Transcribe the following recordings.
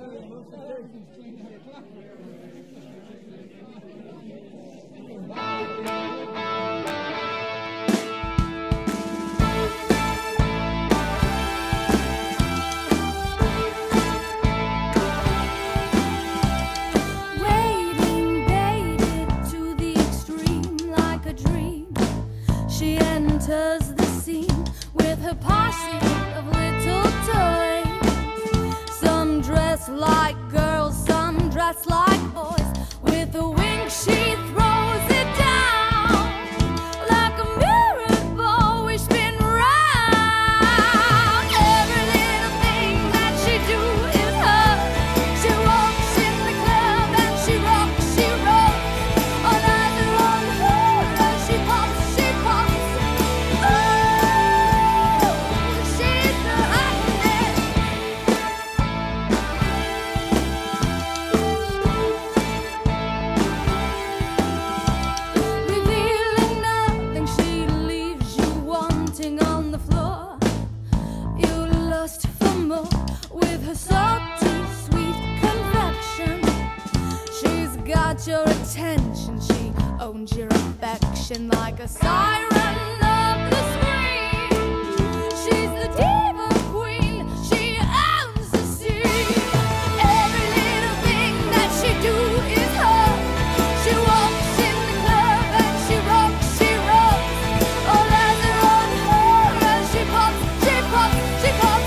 Enters the scene with her posse of little toys. Some dress like girls, some dress like boys. With a wink she throws it down like a mirrored ball we spin round. Every little thing that she do is her. She walks in the club and she rocks, she rolls. All eyes are on her as she pops, she pops. Your attention, she owns your affection like a siren of the screen. She's the diva queen, she owns the scene. Every little thing that she do is her. She walks in the club and she rocks, she rolls. All eyes are on her as she pops, she pops, she pops.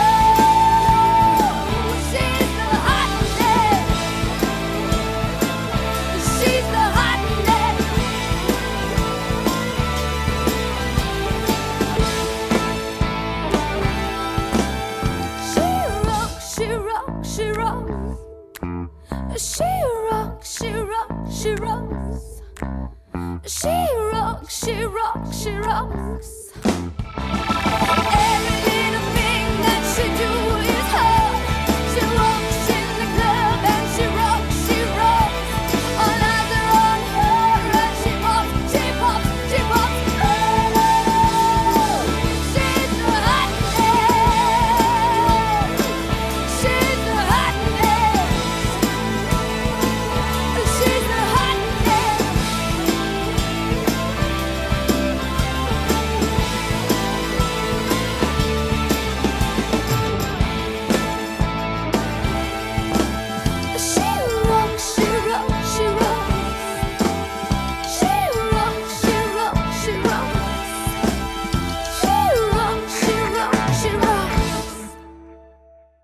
She rocks, she rocks, she rocks. She rocks, she rocks, she rocks. Every